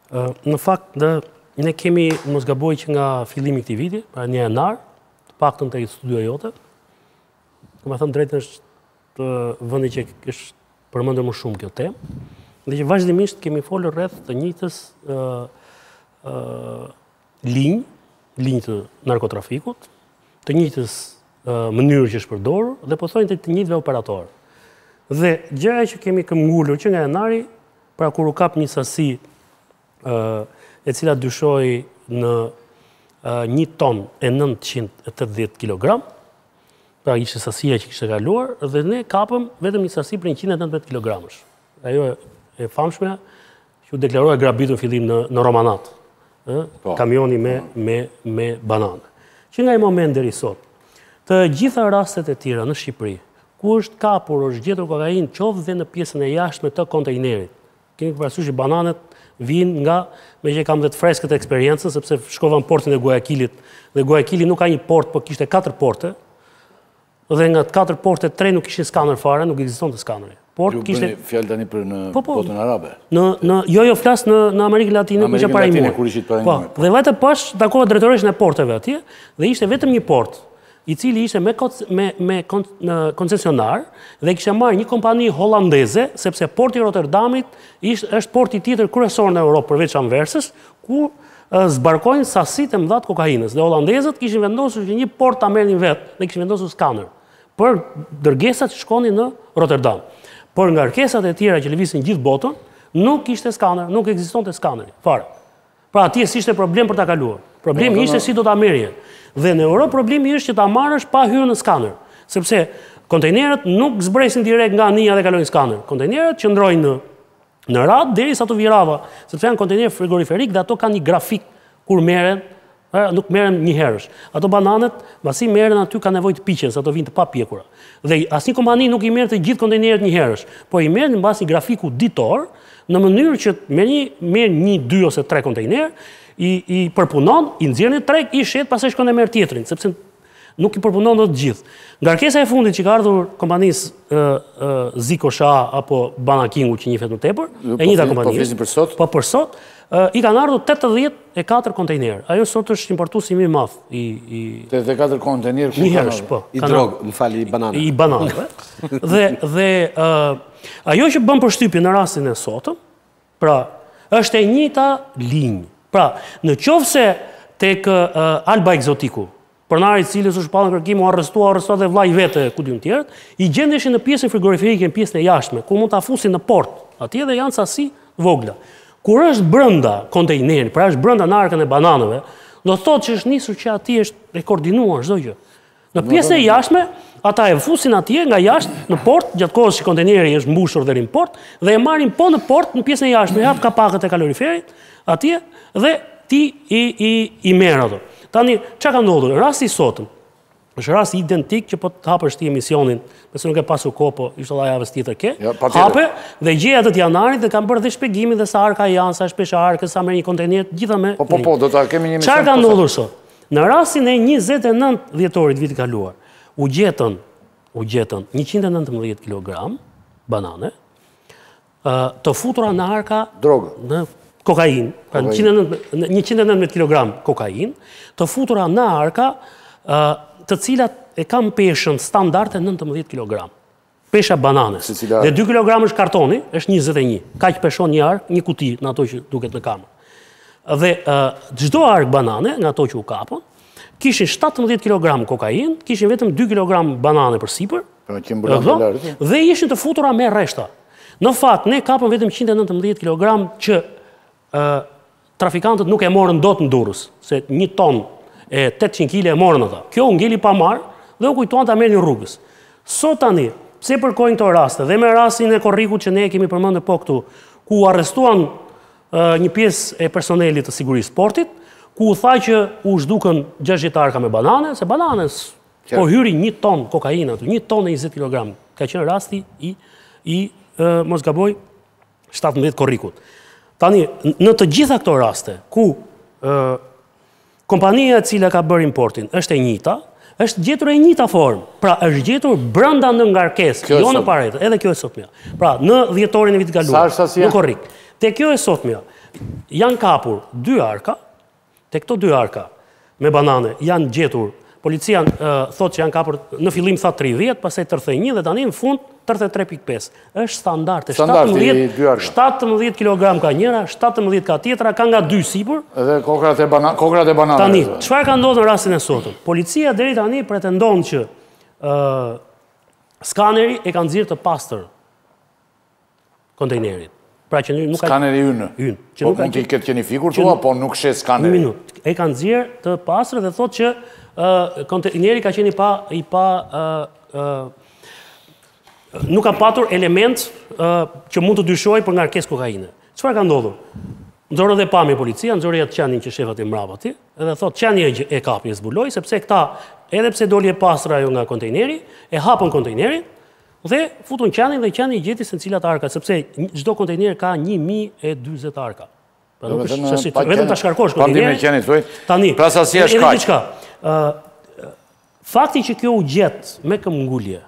Në fakt, ne kemi mos gaboj që nga fillimi këtij viti, pra 1 janar, të paktën tek studio jote. Këma thënë drejtën është vendi që është përmendur më shumë kjo temë, dhe që vazhdimisht kemi folur rreth të njëjtës linjë të narkotrafikut, të njëjtës mënyrë që është përdorur dhe po thonë të njëjtëve operatorë. Dhe gjëja që kemi këmbgulur që nga janari, pra kur u kap një sasi e cila dyshoi në 1 ton e 980 kg, pra ishte sasia që kishte kaluar, dhe ne kapëm vetëm një sasi për 119 kg. Ajo e famshme që u deklaroi grabitur në fillim në Romanat, kamioni me banane. Që nga ai moment deri sot, të gjitha rastet e tjera në Shqipëri, ku është kapur, është gjetur kokainë, qoftë dhe në pjesën e jashtme të kontejnerit. Kemi parasysh që bananet vinë nga, me që kam dhe të freskët e eksperiencën, sepse shkova në portin e Guayaquilit, dhe Guayaquili nuk ka një port, por kishte 4 porte, dhe nga 4 porte 3 nuk kishin skaner fare, nuk ekzistonte skaneri. Ju bëni fjalë tani për në botën arabe? Jo, flas në Amerikën Latine, ku ishte para një muaj. Dhe vajte pash takova drejtoreshën e porteve atje, dhe ishte vetëm një port, i cili ishte me koncesionar dhe kishte marrë një kompani holandeze, sepse porti Rotterdamit është porti tjetër kryesor në Europë përveç Anversës, ku zbarkojnë sasitë e mëdha të kokainës. Dhe holandezët kishin vendosur që një port ta merrnin vetë dhe kishin vendosur skaner për dërgesat që shkonin në Rotterdam. Por nga kërkesat e tjera që lëvisin gjithë botën, nuk ishte skaner, nuk ekzistonte skaneri fare. Pra atje s'ishte problem për ta kaluar. Problemi ishte si do ta merrje. Dhe në Europë problemi është që ta marrësh pa hyrë në skaner, sepse kontejnerët nuk zbresin direkt nga anija dhe kalojnë skaner. Kontejnerët qëndrojnë në radhë derisa të virava, sepse janë kontejner frigoriferik dhe ato kanë një grafik kur merren, nuk merren një herësh. Ato bananet, mbasi merren aty ka nevojë të piqen, se ato vinë të papjekura. Dhe asnjë kompani nuk i merr të gjithë kontejnerët një herësh, por i merren mbasi grafiku ditor, në mënyrë që merr 1, 2 ose 3 kontejner, i përpunon, i nxjerrin treg, i shet, pastaj shkon e merr tjetrin, sepse nuk i përpunon dot të gjithë. Ngarkesa e fundit që ka ardhur kompanisë Zico Sha apo Banakingu që njihet më tepër, e njëjta kompani. Po flisim për sot? Po për sot, i kanë ardhur 84 kontejner. Ajo sot është importuesi më i madh i 84 kontejner një herësh, po. I drog, më fal, i bananave. I bananave. Dhe ajo që bën përshtypje në rastin e sotëm, pra, është e njëjta linjë. Pra, në qoftë se tek Alba Exotiku, pronari i cili është shpallën kërkim, u arrestua dhe vllai vete, ku diun tjerët, i gjendeshin në pjesën frigoriferike, në pjesën e jashtme, ku mund ta fusin në port. Atje dhe janë sasi vogla. Kur është brenda kontejnerit, pra është brenda në arkën e bananeve, do thotë që është nisur që atje është e koordinuar çdo gjë. Në pjesën e jashtme, ata e fusin atje nga jashtë në port, gjatë kohës që kontejneri është mbushur deri në port, dhe e marrin po në port në pjesën e jashtme, hap kapakët e kaloriferit atje dhe ti i merr ato. Tani, çka ka ndodhur? Rasti i sotëm është rast identik që po të hapësh ti emisionin, nëse nuk e pasur kohë, po inshallah javës tjetër ke. Hape dhe gjej atë të janarit dhe kam bërë dhe shpjegimin dhe sa arka janë, sa shpesh arka, sa merr një kontejner, gjitha me. Po, do ta kemi një emision. Çfarë ka ndodhur sot? Në rastin e 29 dhjetorit vitit kaluar, u gjetën 119 kg banane, të futura në arka drogë, në kokainë, 119 kg kokainë, të futura në arka të cilat e kam peshën standard e 19 kg. Pesha bananes. Dhe 2 kg është kartoni, është 21. Kaq peshon një ark, një kuti në ato që duket në kamë. Dhe çdo ark banane, nga ato që u kapën, kishin 17 kg kokainë, kishin vetëm 2 kg banane për sipër, dhe ishin të futura me rreshta. Në fakt, ne kapëm vetëm 119 kg që trafikantët nuk e morën dot në Durrës, se 1 ton e 800 kg e morën ata. Kjo u ngeli pa marrë dhe u kujtuan ta merrnin rrugës. Sot tani, pse përkojnë këto raste, dhe me rastin e Korrikut që ne kemi përmendur po këtu, ku arrestuan një pjesë e personelit të sigurisë sportit, ku u tha që u zhdukën 60 arka me banane, se bananes po hyri 1 ton kokainë aty, 1 ton e 20 kg. Ka qenë rasti i mos gaboj 17 Korrikut. Tani, në të gjitha këto raste, ku kompania e cila ka bërë importin është e njëjta, është gjetur e njëjta formë. Pra, është gjetur brenda në ngarkesë, jo në paretë, edhe kjo e sotmja. Pra, në dhjetorin e vitit kaluar, në Korrik. Te kjo e sotmja, janë kapur 2 arka, te këto 2 arka me banane janë gjetur, policia thot që janë kapur, në fillim tha 30, pastaj 31 dhe tani në fund 33.5. Është standard, 17 kg ka njëra, 17 ka tjetra, ka nga 2 sipër. Edhe kokrat e bananeve. Tani, çfarë ka ndodhur në rastin e sotëm? Policia deri tani pretendon që skaneri e ka nxjerrë të pastër kontejnerin. Pra që nuk ka skaneri ynë. Po mund të ketë qenë fikur thua, po nuk shes skaneri. Një minutë. E ka nxjerrë të pastër dhe thotë që kontejneri ka qenë nuk ka patur element që mund të dyshoj për ngarkesë kokaine. Çfarë ka ndodhur? Nxorë dhe pami policia, nxorë atë qanin që shefat e mbrapa aty, edhe thotë qani e kapi e zbuloi, sepse këta, edhe pse doli e pastër ajo nga kontejneri, e hapën kontejnerin dhe futun qanin dhe qani gjeti se cilat arka, sepse çdo kontejner ka 1040 arka. Pra nuk është se vetëm ta shkarkosh kontejnerin. Tani, pra sasia është kaq. Fakti që kjo u gjet me këmbgulje,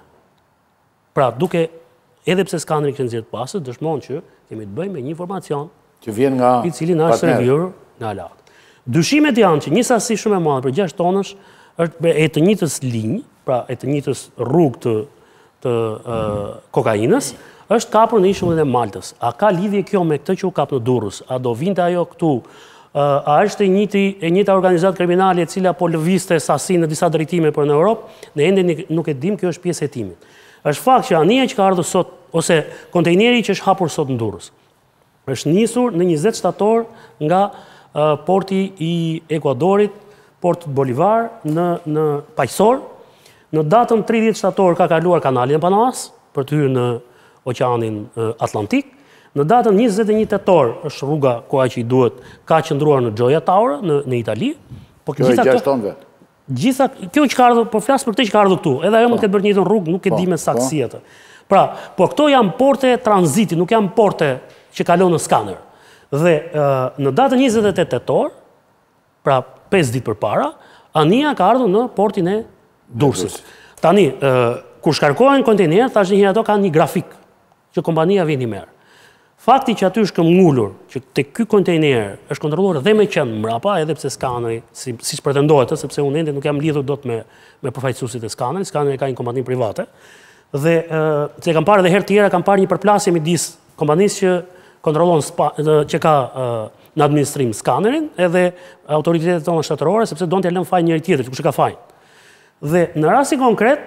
pra duke edhe pse skaneri kishte nxjerrë pastër, dëshmon që kemi të bëjmë me një informacion që vjen nga i cili na është servir nga lart. Dyshimet janë që një sasi shumë e madhe për 6 tonësh është e të njëjtës linjë, pra e të njëjtës rrugë të kokainës, është kapur në ishullin e Maltës. A ka lidhje kjo me këtë që u kap në Durrës? A do vinte ajo këtu? A është e njëjta organizatë kriminale e cila po lëvizte sasi në disa drejtime për në Europë? Ne ende nuk e dim, kjo është pjesë e hetimit. Është fakt që anija që ka ardhur sot ose kontejneri që është hapur sot në Durrës është nisur në 20 shtator nga porti i Ekuadorit, Port Bolivar në Pajsor. Në datën 30 shtator ka kaluar kanalin e Panamas për të hyrë në Oqeanin Atlantik. Në datën 21 tetor është rruga ku ai që i duhet ka qëndruar në Gioia Tower në Itali. Po kjo është 6 tonë vetë. Gjitha kjo që ka ardhur, po flas për këtë që ka ardhur këtu. Edhe ajo mund të ketë bërë një rrugë, nuk e di me saktësi atë. Pra, po këto janë porte tranziti, nuk janë porte që kalon në skaner. Dhe në datën 28 tetor, pra 5 ditë përpara, anija ka ardhur në portin e Durrësit. Tani, kur shkarkohen kontejnerët, tash një ato kanë një grafik që kompania vjen i merr. Fakti që aty është këmbgulur, që tek ky kontejner është kontrolluar dhe me qenë mbrapa, edhe pse skaneri, siç pretendohet, sepse unë ende nuk jam lidhur dot me përfaqësuesit e skanerit, skaneri ka një kompani private. Dhe se kam parë edhe herë tjera, kam parë një përplasje midis kompanisë që kontrollon që ka në administrim skanerin, edhe autoritetet tona shtetërore, sepse donte lënë faj njëri tjetrit, kush e ka fajin. Dhe në rastin konkret,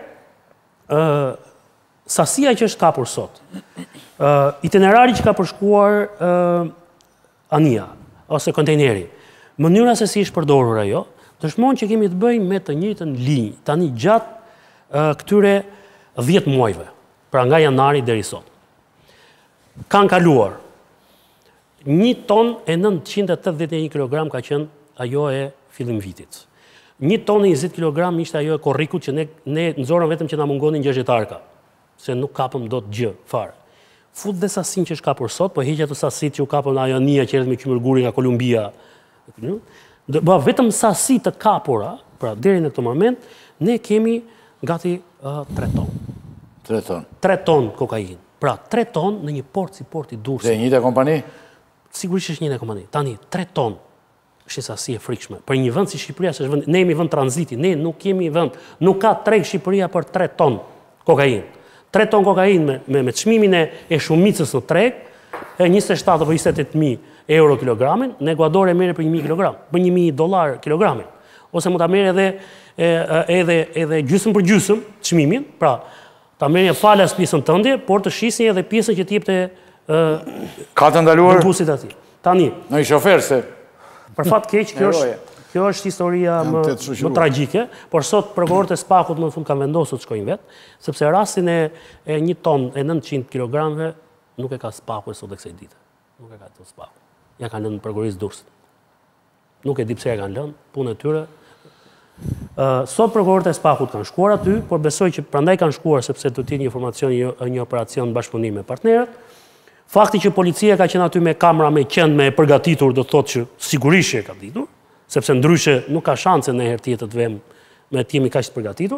sasia që është kapur sot, itinerari që ka përshkuar anija, ose kontejneri, mënyra se si është përdorur ajo, dëshmon që kemi të bëjmë me të njëjtën linjë, tani gjatë këtyre 10 muajve, pra nga janari deri sot. Kanë kaluar 1 ton e 981 kg ka qenë ajo e fillim vitit. 1 ton e 20 kg ishte ajo e korrikut që ne nxorëm vetëm që na mungonin 60 arka, se nuk kapëm dot gjë fare. Fut dhe sasin që është kapur sot, po heqja të sasit që u kapën ajo anija që erdhi me qymërguri nga Kolumbia. Vetëm sasi të kapura, pra deri në këtë moment, ne kemi gati 3 ton. 3 ton. 3 ton kokainë. Pra 3 ton në një port si porti Durrësit. Dhe njëjta kompani? Sigurisht është njëjta kompani. Tani 3 ton është sasi e frikshme. Për një vend si Shqipëria, ne jemi vend tranziti, ne nuk kemi vend, nuk ka treg Shqipëria për 3 ton kokainë. 3 ton kokainë me çmimin e shumicës në treg, 27 apo 28.000 euro kilogramin, në Ekuador e merre për 1.000 kilogram, për $1.000 kilogramin. Ose mund ta merre edhe gjysmë për gjysmë çmimin, pra ta merrje falas pjesën tënde, por të shisni edhe pjesën që t'jepte ka të ndaluar busit aty. Tani, në i shofer se për fat keq kjo është historia më tragjike, por sot prokurorët e Spakut më në fund kanë vendosur të shkojnë vetë, sepse rastin e 1 ton e 900 kg nuk e ka Spaku sot e kësaj dite. Nuk e ka të Spaku. Ja kanë lënë prokurorisë Durrësit. Nuk e di pse ja kanë lënë, punë e tyre. Sot prokurorët e Spakut kanë shkuar aty, por besoj që prandaj kanë shkuar sepse do të jetë një informacion, një operacion bashkëpunim me partnerët. Fakti që policia ka qenë aty me kamera me qenë me përgatitur do të thotë që sigurisht e ka ditur, sepse ndryshe nuk ka shanse në herë tjetër të vëmë me të jemi kaq të përgatitur.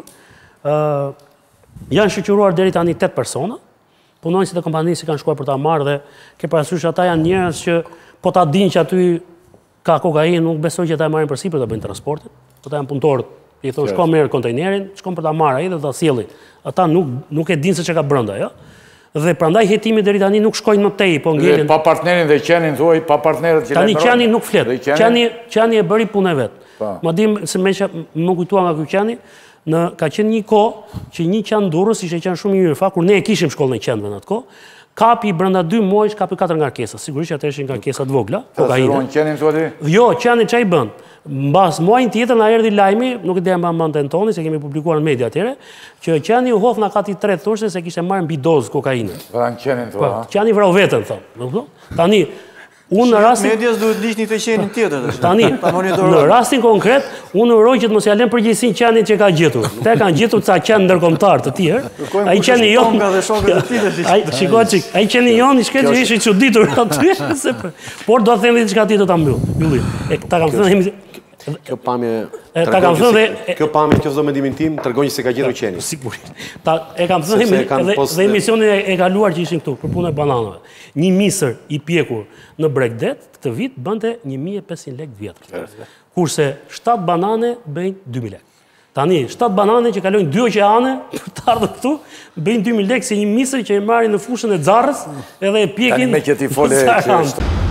Janë shoqëruar deri tani 8 persona. Punonësit e kompanisë kanë shkuar për ta marrë dhe ke parasysh ata janë njerëz që po ta din që aty ka kokainë, nuk besoj që ta marrin për sipër ta bëjnë transportin. Po ta janë punëtorët, i thonë shko merr kontejnerin, shkon për ta marrë ai dhe ta sjellin. Ata nuk e dinë se çka ka brenda, jo? Dhe prandaj hetimi deri tani nuk shkojnë më tej, po ngelen. Pa partnerin dhe qenin thuaj, pa partnerët që tani Qani nuk flet. Qani e bëri punën e vet. Ma dim se më kujtua nga ky Qani, ka qenë një kohë që një qen Durrës ishte qenë shumë i mirë. Fa kur ne e kishim shkollën e qenëve në atë kohë, kapi brenda 2 muajsh kapi 4 ngarkesa. Sigurisht që atë ishin ngarkesa të vogla, kokainë. Qenin thuaj? Jo, Qani çai bën. Mbas muajin tjetër na erdhi lajmi, nuk e di më mendën toni se kemi publikuar në media atëherë, që Qani u hodh na kati 3 thoshte se kishte marrë mbi dozë kokainë. Vran Qanin thua. Qani vrau veten thon. Tani unë në rastin medias duhet liqni të qenin tjetër. Tani në rastin konkret, unë uroj që të mos ja lën përgjegjësinë Qanit që ka gjetur. Te kanë gjetur ca qenë ndërkombëtar të tjerë. Ai Qani jon nga dhe shokët e tij. Ai shikoj çik, ai Qani jon i shkëlqej ishi çuditur aty se por do të thënë diçka tjetër ta mbylli. E ta kam thënë kjo pamje ta kam thënë kjo pamje që vëzo mendimin tim tregon se ka gjetur Qeni. Sigurisht. E kam thënë dhe emisionin e kaluar që ishin këtu për punën e bananave. Një misër i pjekur në Bregdet këtë vit bënte 1500 lekë vjetër. Kurse 7 banane bëjnë 2000 lekë. Tani 7 banane që kalojnë 2 oqeane për të ardhur këtu bëjnë 2000 lekë si një misër që e marrin në fushën e Xarrës edhe e pjekin. Tani me që ti fole